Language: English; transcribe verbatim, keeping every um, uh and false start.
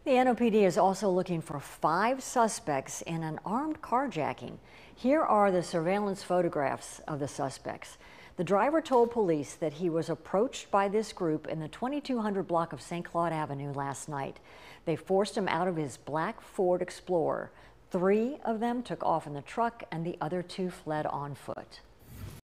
The N O P D is also looking for five suspects in an armed carjacking. Here are the surveillance photographs of the suspects. The driver told police that he was approached by this group in the twenty-two hundred block of Saint Claude Avenue last night. They forced him out of his black Ford Explorer. Three of them took off in the truck and the other two fled on foot.